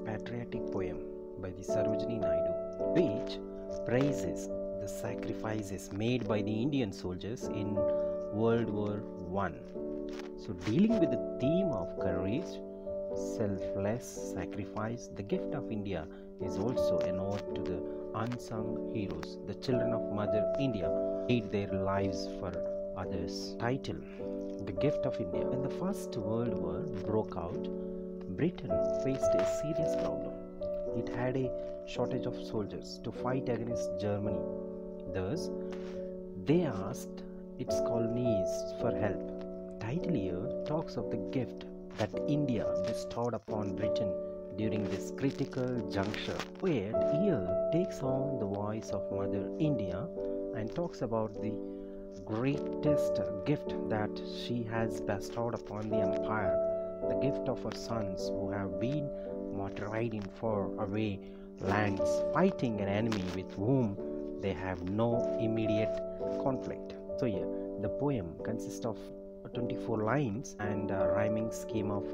patriotic poem by the Sarojini Naidu, which praises the sacrifices made by the Indian soldiers in World War I. So, dealing with the theme of courage, selfless sacrifice, the gift of India is also an ode to the unsung heroes, the children of Mother India, gave their lives for others. Title: The Gift of India. When the First World War broke out, Britain faced a serious problem. It had a shortage of soldiers to fight against Germany. Thus, they asked its colonies for help. Title here talks of the gift that India bestowed upon Britain during this critical juncture. Poet here takes on the voice of Mother India and talks about the greatest gift that she has bestowed upon the empire, the gift of her sons who have been martyred in faraway lands, fighting an enemy with whom they have no immediate conflict. So here, the poem consists of 24 lines and a rhyming scheme of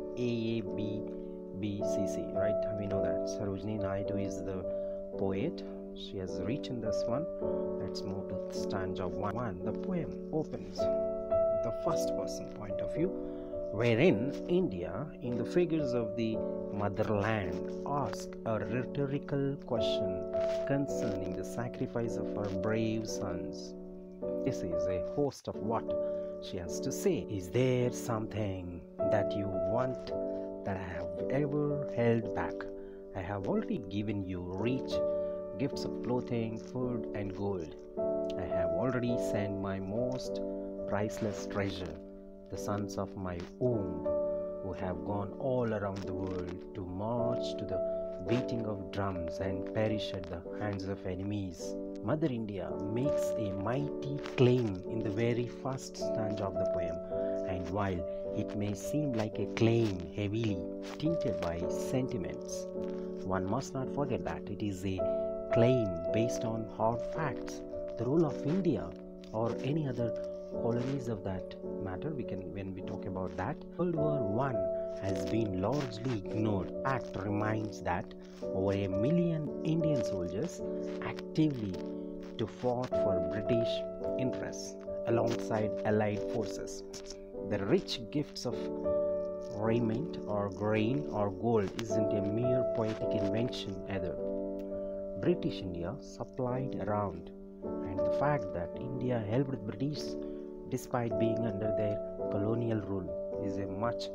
AABBCC, right? We know that Sarojini Naidu is the poet. She has written this one. Let's move to stanza 1. The poem opens the first person point of view, wherein India, in the figures of the motherland, asks a rhetorical question concerning the sacrifice of her brave sons. This is a host of what she has to say. Is there something that you want that I have ever held back? I have already given you rich gifts of clothing, food, and gold. I have already sent my most priceless treasure, the sons of my womb, who have gone all around the world to march to the beating of drums and perish at the hands of enemies. Mother India makes a mighty claim in the very first stanza of the poem, and while it may seem like a claim heavily tinted by sentiments, one must not forget that it is a claim based on hard facts. The role of India or any other colonies of that matter, when we talk about that, World War I has been largely ignored. Fact reminds that over 1 million Indian soldiers actively to fought for British interests alongside Allied forces. The rich gifts of raiment or grain or gold isn't a mere poetic invention either. British India supplied around, and the fact that India helped the British despite being under their colonial rule is a much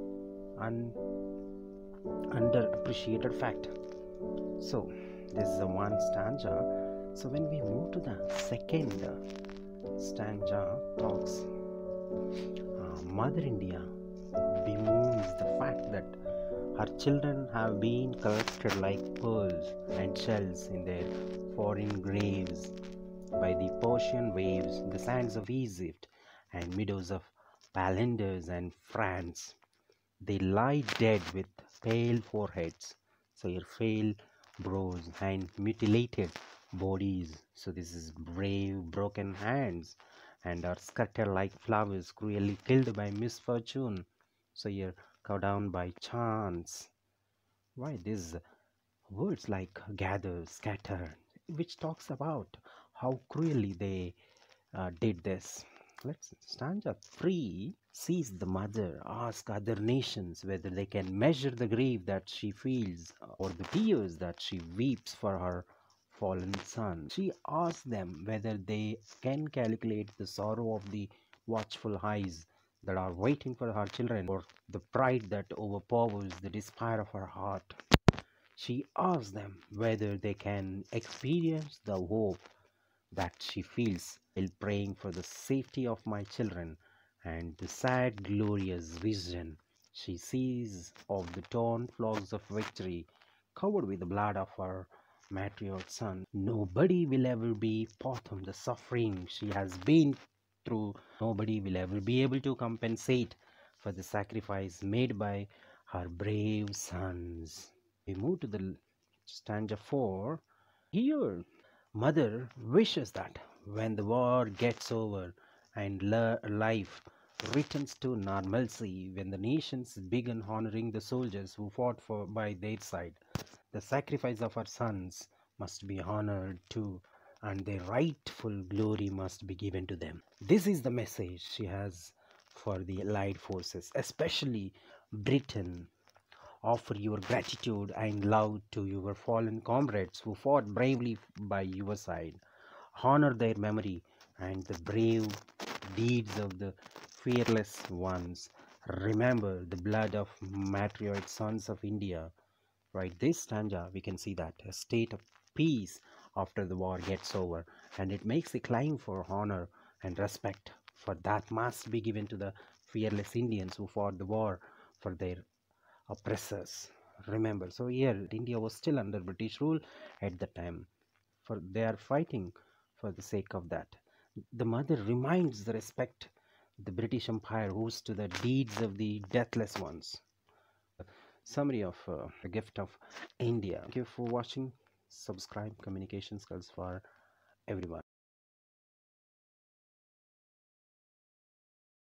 underappreciated fact. So this is the one stanza. So when we move to the second stanza, talks Mother India bemoans the fact that her children have been collected like pearls and shells in their foreign graves by the Persian waves, the sands of Egypt and meadows of Flanders and France. They lie dead with pale foreheads, so your pale brows and mutilated bodies. So this is brave, broken hands, and are scattered like flowers, cruelly killed by misfortune. So you're cut down by chance. Why these words like gather, scatter, which talks about how cruelly they did this. Let's stanza 3 sees the mother ask other nations whether they can measure the grief that she feels or the tears that she weeps for her fallen son. She asks them whether they can calculate the sorrow of the watchful eyes that are waiting for her children, or the pride that overpowers the despair of her heart. She asks them whether they can experience the hope that she feels while praying for the safety of my children, and the sad glorious vision she sees of the torn flags of victory covered with the blood of her martyred son. Nobody will ever be fathom the suffering she has been through. Nobody will ever be able to compensate for the sacrifice made by her brave sons. We move to the stanza 4. Here, Mother wishes that when the war gets over and life returns to normalcy, when the nations begin honoring the soldiers who fought by their side, The sacrifice of our sons must be honored too, and their rightful glory must be given to them. This is the message she has for the Allied forces, especially Britain. Offer your gratitude and love to your fallen comrades who fought bravely by your side. Honor their memory and the brave deeds of the fearless ones. Remember the blood of patriot sons of India. Right, this stanza we can see that a state of peace after the war gets over, and it makes a claim for honor and respect for that must be given to the fearless Indians who fought the war for their oppressors. Remember, so here India was still under British rule at the time, for they are fighting for the sake of that. The mother reminds the respect the British Empire owes to the deeds of the deathless ones. Summary of the gift of India. Thank you for watching. Subscribe. Communication skills for everyone.